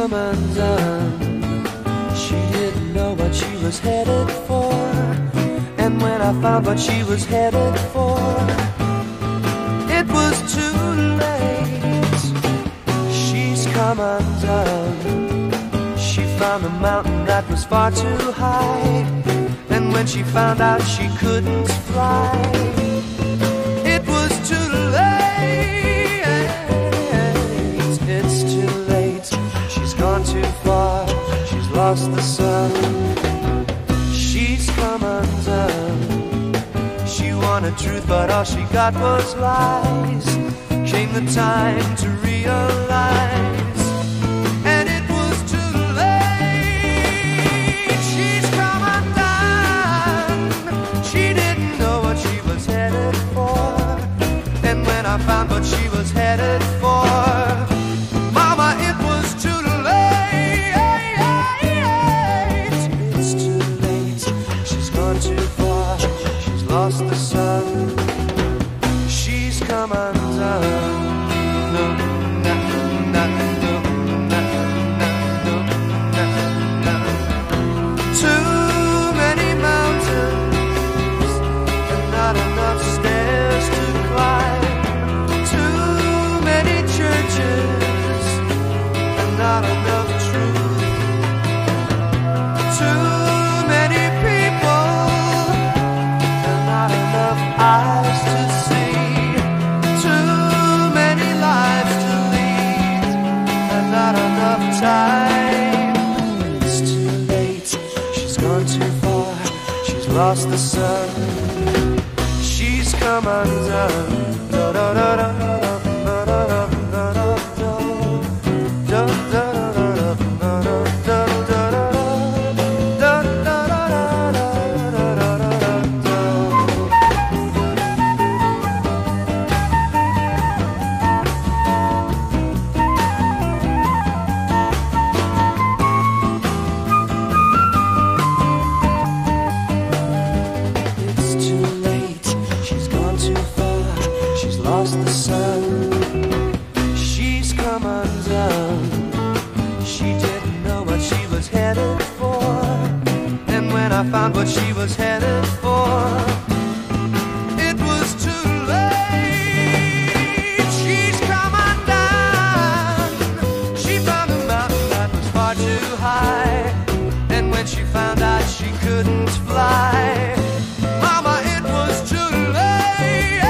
come undone. She didn't know what she was headed for, and when I found what she was headed for, it was too late. She's come undone. She found a mountain that was far too high, and when she found out she couldn't fly, it was too late. It's too late. She's gone too far. She's lost the sun. She's come undone. She wanted truth, but all she got was lies. Came the time to realize, and it was too late. She's come undone. She didn't know what she was headed for, and when I found what she was headed for, mama, it was too late. It's too late. She's gone too far. She's lost the sun. She's come undone. No, no, no, no, no, no, no, no. Too many mountains and not enough stairs to climb. Too many churches and not enough truth. Too many people and not enough eyes to see. Too many lives to lead and not enough time. It's too late. She's gone too far. She's lost the sun. She's come undone. Da, da, da, da, da, da, da, da, da, da, da, da, lost the sun. She's come undone. She didn't know what she was headed for, and when I found what she was headed for, it was too late. She's come undone. She found a mountain that was far too high, and when she found out she couldn't fly, mama, it was too late.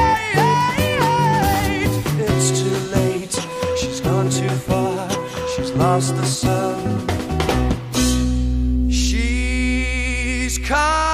It's too late. She's gone too far. She's lost the sun. She's come